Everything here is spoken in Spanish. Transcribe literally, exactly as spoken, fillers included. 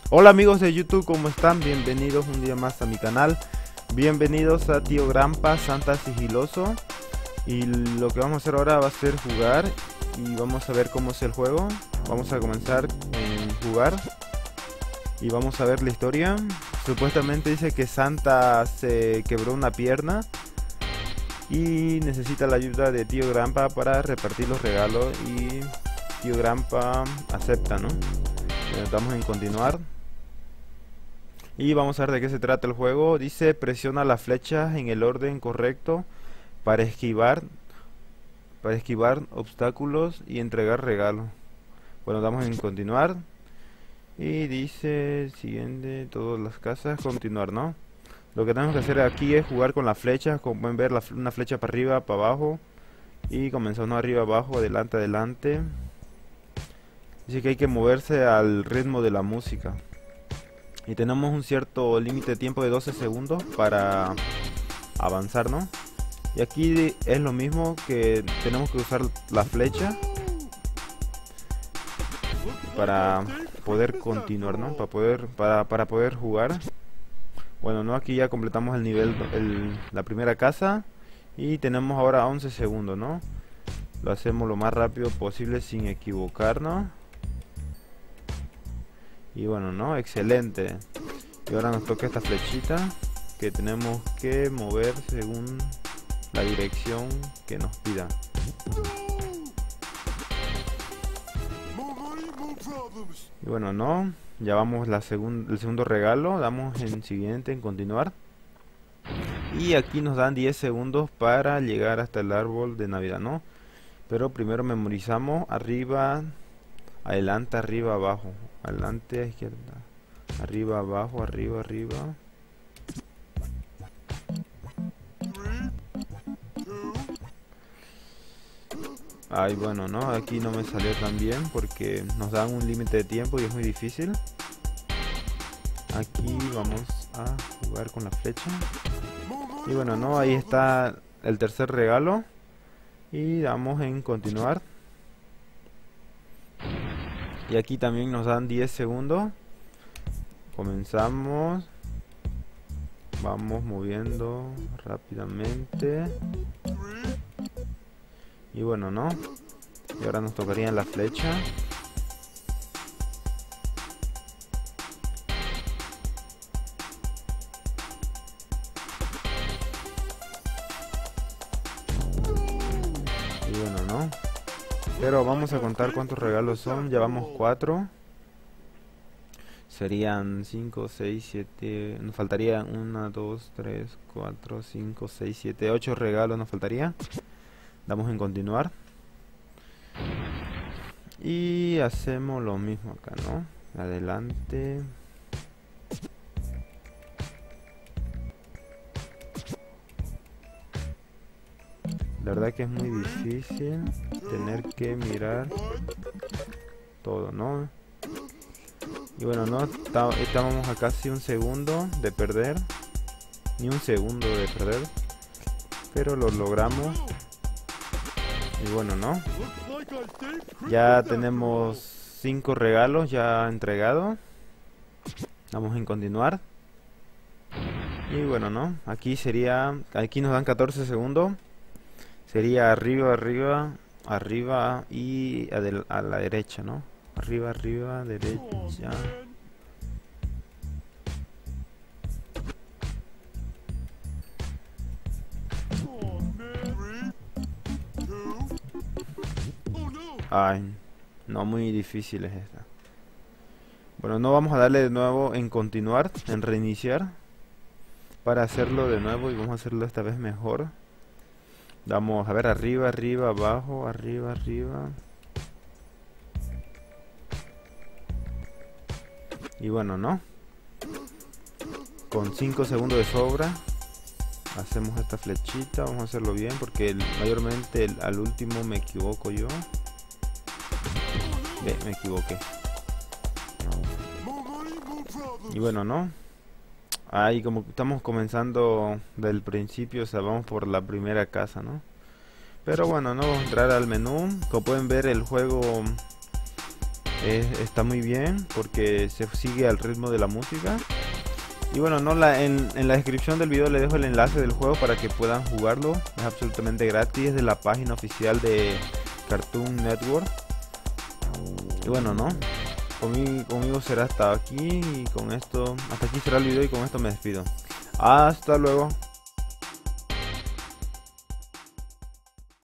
Hola amigos de YouTube, ¿cómo están? Bienvenidos un día más a mi canal. Bienvenidos a Tío Grampa Santa Sigiloso. Y lo que vamos a hacer ahora va a ser jugar. Y vamos a ver cómo es el juego. Vamos a comenzar en jugar. Y vamos a ver la historia. Supuestamente dice que Santa se quebró una pierna y necesita la ayuda de Tío Grampa para repartir los regalos. Y Tío Grampa acepta, ¿no? Damos en continuar. Y vamos a ver de qué se trata el juego. Dice: presiona las flechas en el orden correcto para esquivar para esquivar obstáculos y entregar regalos. Bueno, damos en continuar. Y dice siguiente, todas las casas, continuar, ¿no? Lo que tenemos que hacer aquí es jugar con las flechas. Como pueden ver, la, una flecha para arriba, para abajo. Y comenzando arriba, abajo, adelante, adelante. Dice que hay que moverse al ritmo de la música. Y tenemos un cierto límite de tiempo de doce segundos para avanzar, ¿no? Y aquí es lo mismo, que tenemos que usar la flecha para poder continuar, ¿no? Para poder, para, para poder jugar. Bueno, ¿no? Aquí ya completamos el nivel, el, la primera casa. Y tenemos ahora once segundos, ¿no? Lo hacemos lo más rápido posible sin equivocarnos. Y bueno, ¿no? Excelente. Y ahora nos toca esta flechita que tenemos que mover según la dirección que nos pida. Y bueno, ¿no? Ya vamos la segun el segundo regalo. Damos en siguiente, en continuar. Y aquí nos dan diez segundos para llegar hasta el árbol de Navidad, ¿no? Pero primero memorizamos arriba, adelante, arriba, abajo. Adelante, a izquierda, arriba, abajo, arriba, arriba. Ay, bueno, no, aquí no me salió tan bien porque nos dan un límite de tiempo y es muy difícil. Aquí vamos a jugar con la flecha. Y bueno, no, ahí está el tercer regalo. Y damos en continuar. Y aquí también nos dan diez segundos. Comenzamos. Vamos moviendo rápidamente. Y bueno, ¿no? Y ahora nos tocaría la flecha. Y bueno, ¿no? Pero vamos a contar cuántos regalos son. Ya vamos cuatro. Serían cinco, seis, siete. Nos faltaría uno, dos, tres, cuatro, cinco, seis, siete, ocho regalos nos faltaría. Damos en continuar. Y hacemos lo mismo acá, ¿no? Adelante. La verdad que es muy difícil tener que mirar todo, ¿no? Y bueno, no, estábamos a casi un segundo de perder. Ni un segundo de perder. Pero lo logramos. Y bueno, ¿no? Ya tenemos cinco regalos ya entregados. Vamos en continuar. Y bueno, ¿no? Aquí sería, aquí nos dan catorce segundos. Sería arriba, arriba, arriba y a, de, a la derecha, ¿no? Arriba, arriba, derecha. Ay, no, muy difícil es esta. Bueno, no, vamos a darle de nuevo en continuar, en reiniciar, para hacerlo de nuevo, y vamos a hacerlo esta vez mejor. Vamos a ver, arriba, arriba, abajo, arriba, arriba. Y bueno, ¿no? Con cinco segundos de sobra hacemos esta flechita. Vamos a hacerlo bien porque el, mayormente el, al último me equivoco yo. Ve, me equivoqué. Y bueno, ¿no? Ahí como estamos comenzando del principio, o sea, vamos por la primera casa, ¿no? Pero bueno, no vamos a entrar al menú. Como pueden ver, el juego eh, está muy bien porque se sigue al ritmo de la música. Y bueno, no la, en, en la descripción del video le dejo el enlace del juego para que puedan jugarlo. Es absolutamente gratis, es de la página oficial de Cartoon Network. Y bueno, no, conmigo, conmigo será hasta aquí, y con esto, hasta aquí será el video y con esto me despido. Hasta luego.